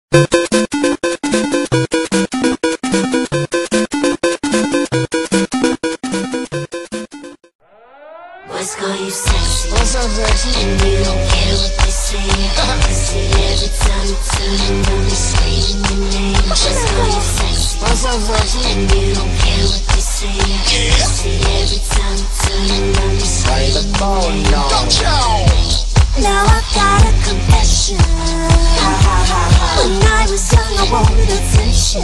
Boys call you sexy. What's up, sexy? And you don't care what they say. I see every time you turn around, they screaming your name. Boys call you sexy. What's up, sexy? And you don't care what they say. I see every time you turn around, they screaming your name. Now I got a confession. When I was young, I wanted attention.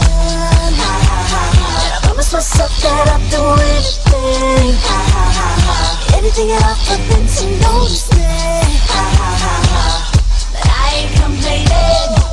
I promised myself that I'd do anything. Anything at all for them to notice me. But I ain't complaining.